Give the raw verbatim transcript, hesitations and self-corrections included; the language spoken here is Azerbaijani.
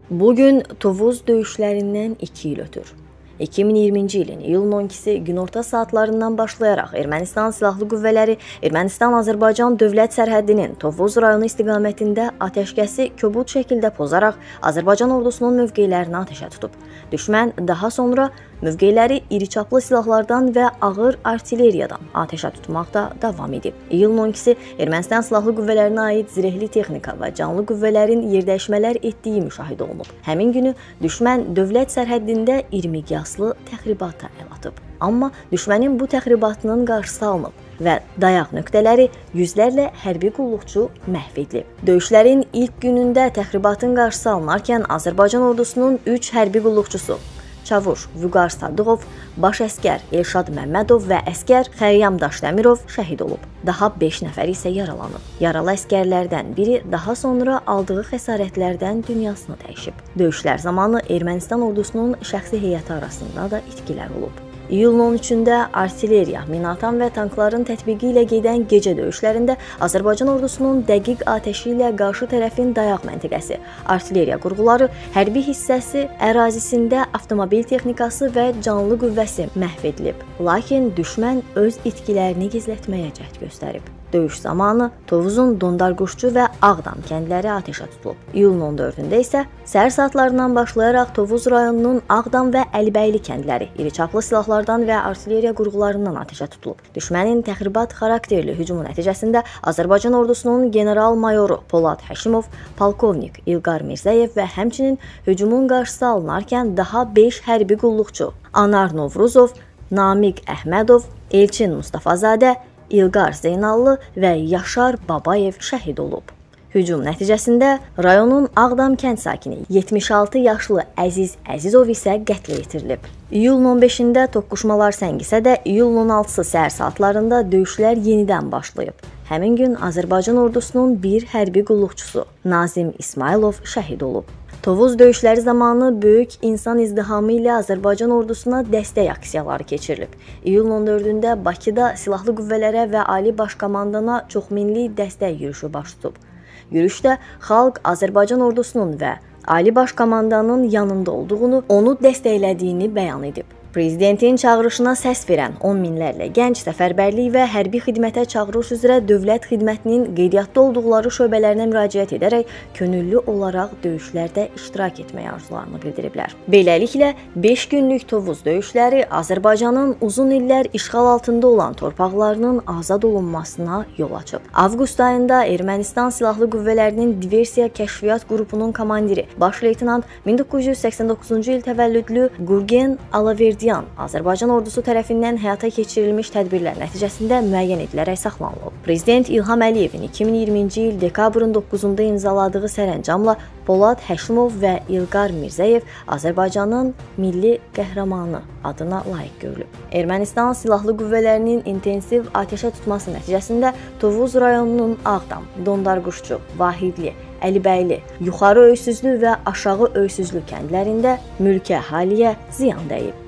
Bugün Tovuz döyüşlərindən iki il ötür. iki min iyirminci ilin iyulun on ikisi günorta saatlarından başlayaraq Ermənistan Silahlı Qüvvələri Ermənistan-Azərbaycan dövlət sərhədinin Tovuz rayonu istiqamətində atəşkəsi kobud şəkildə pozaraq Azərbaycan ordusunun mövqelərini atəşə tutub. Düşmən daha sonra mövqeləri iriçaplı silahlardan və ağır artilleriyadan atəşə tutmaqda davam edib. İyulun on ikisi Ermənistan Silahlı Qüvvələrinə aid zirehli texnika və canlı qüvvələrin yerdəyişmələr etdiyi müşahidə olunub. Həmin günü düşmən dövlət sərhəddində iri miqyaslı təxribata əl atıb. Amma düşmənin bu təxribatının qarşısı alınıb və dayaq nöqtələri yüzlərlə hərbi qulluqçu məhv edilib. Döyüşlərin ilk günündə təxribatın qarşısı alınarkən Azərbaycan ordusunun üç hərbi qulluqçusu Çavuş Vüqar Sadıqov, baş əskər Elşad Məmmədov və əskər Xəyyam Daşdəmirov şəhid olub. Daha beş nəfər isə yaralanıb. Yaralı əskərlərdən biri daha sonra aldığı xəsarətlərdən dünyasını dəyişib. Döyüşlər zamanı Ermənistan ordusunun şəxsi heyəti arasında da itkilər olub. İyulun on üçündə artilleriya, minaatan və tankların tətbiqi ilə gedən gecə döyüşlərində Azərbaycan ordusunun dəqiq atəşi ilə qarşı tərəfin dayaq məntəqəsi, artilleriya qurğuları, hərbi hissəsi ərazisində avtomobil texnikası və canlı qüvvəsi məhv edilib. Lakin düşmən öz itkilərini gizlətməyə cəhd göstərib. Döyüş zamanı Tovuzun Dondarquşçu və Ağdam kəndləri atəşə tutulub. İyulun on dördündə isə səhər saatlarından başlayaraq Tovuz rayonunun Ağdam və Əlibəyli kəndləri iriçaplı silahlardan və artilleriya qurğularından atəşə tutulub. Düşmənin təxribat xarakterli hücumu nəticəsində Azərbaycan ordusunun general-mayoru Polad Həşimov, polkovnik İlqar Mirzəyev və həmçinin hücumun qarşısı alınarkən daha beş hərbi qulluqçu Anar Novruzov, Namiq Əhmədov, Elçin Mustafazadə, İlqar Zeynallı və Yaşar Babayev şəhid olub. Hücum nəticəsində rayonun Ağdam kənd sakini yetmiş altı yaşlı Əziz Əzizov isə qətlə yetirilib. İyulun on beşində toqquşmalar səngisə də iyulun on altısı səhər saatlarında döyüşlər yenidən başlayıb. Həmin gün Azərbaycan ordusunun bir hərbi qulluqçusu Nazim İsmailov şəhid olub. Tovuz döyüşləri zamanı böyük insan izdihamı ilə Azərbaycan ordusuna dəstək aksiyaları keçirilib. İyulun on dördündə Bakıda silahlı qüvvələrə və Ali Baş Komandana çoxminli dəstək yürüşü baş tutub. Yürüşdə xalq Azərbaycan ordusunun və Ali Baş Komandanın yanında olduğunu, onu dəstəklədiyini bəyan edib. Prezidentin çağırışına səs verən on minlərlə gənc səfərbərlik və hərbi xidmətə çağırış üzrə dövlət xidmətinin qeydiyyatda olduqları şöbələrinə müraciət edərək könüllü olaraq döyüşlərdə iştirak etməyə arzularını bildiriblər. Beləliklə, beş günlük Tovuz döyüşləri Azərbaycanın uzun illər işğal altında olan torpaqlarının azad olunmasına yol açıb. Avqust ayında Ermənistan Silahlı Qüvvələrinin Diversiya Kəşfiyyat qrupunun komandiri baş leytenant min doqquz yüz səksən doqquzuncu il təvəllüdlü Gurgen Alaverdi Azərbaycan ordusu tərəfindən həyata keçirilmiş tədbirlər nəticəsində müəyyən edilərək saxlanılıb. Prezident İlham Əliyevin iki min iyirminci il dekabrın doqquzunda imzaladığı sərəncamla Polad Həşimov və İlqar Mirzəyev Azərbaycanın milli qəhrəmanı adına layiq görülüb. Ermənistan Silahlı Qüvvələrinin intensiv atəşə tutması nəticəsində Tovuz rayonunun Ağdam, Dondarquşçu, Vahidli, Əlibəyli, Yuxarı Öysüzlü və Aşağı Öysüzlü kəndlərində mülki əhaliyə ziyan dəyib.